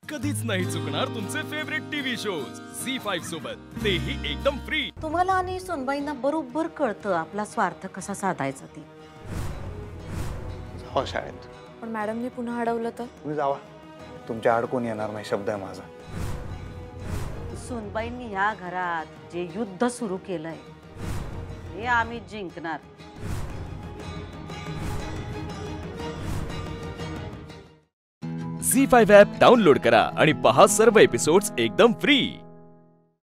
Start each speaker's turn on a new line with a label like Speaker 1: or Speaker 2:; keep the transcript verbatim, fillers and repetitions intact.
Speaker 1: कधीच नाही चुकणार तुमचे favourite TV shows Zee five सोबत, तेही एकदम फ्री।
Speaker 2: तुम्हाला आणि सुनबाईंना बरोबर कळतं आपला स्वार्थ कसा साधायचा ते।
Speaker 3: हो शाळेत
Speaker 4: पण मॅडमनी पुन्हा अडवलं तर
Speaker 3: तुम्ही जावा, तुमच्या आड कोण येणार नाही शब्द आहे माझा।
Speaker 2: सुनबाईंनी ह्या घरात जे युद्ध सुरू केलंय हे आम्ही जिंकणार।
Speaker 1: झी फाईव्ह ॲप डाउनलोड करा आणि पहा सर्व एपिसोड्स एकदम फ्री।